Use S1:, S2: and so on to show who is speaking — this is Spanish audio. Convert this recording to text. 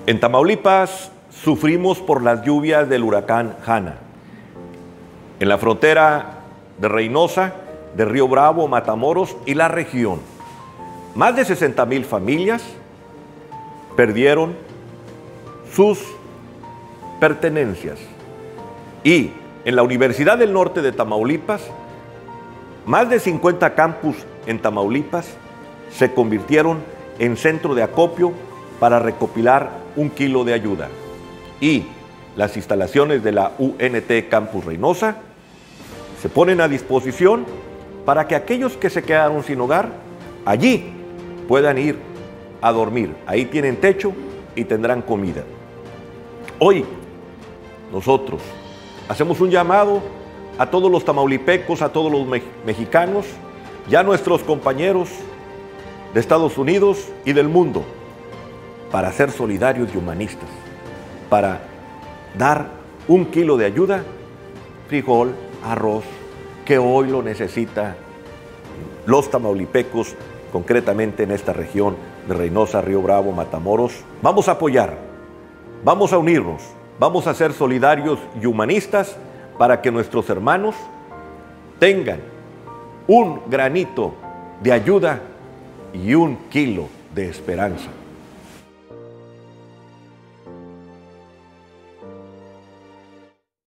S1: En Tamaulipas sufrimos por las lluvias del huracán Hanna. En la frontera de Reynosa, de Río Bravo, Matamoros y la región, más de 60,000 familias perdieron sus pertenencias. Y en la Universidad del Norte de Tamaulipas, más de 50 campus en Tamaulipas se convirtieron en centro de acopio para recopilar 1 kilo de ayuda. Y las instalaciones de la UNT Campus Reynosa se ponen a disposición para que aquellos que se quedaron sin hogar allí puedan ir a dormir. Ahí tienen techo y tendrán comida. Hoy nosotros hacemos un llamado a todos los tamaulipecos, a todos los mexicanos y a nuestros compañeros de Estados Unidos y del mundo para ser solidarios y humanistas, para dar 1 kilo de ayuda, frijol, arroz, que hoy lo necesitan los tamaulipecos, concretamente en esta región de Reynosa, Río Bravo, Matamoros. Vamos a apoyar, vamos a unirnos, vamos a ser solidarios y humanistas para que nuestros hermanos tengan un granito de ayuda y 1 kilo de esperanza.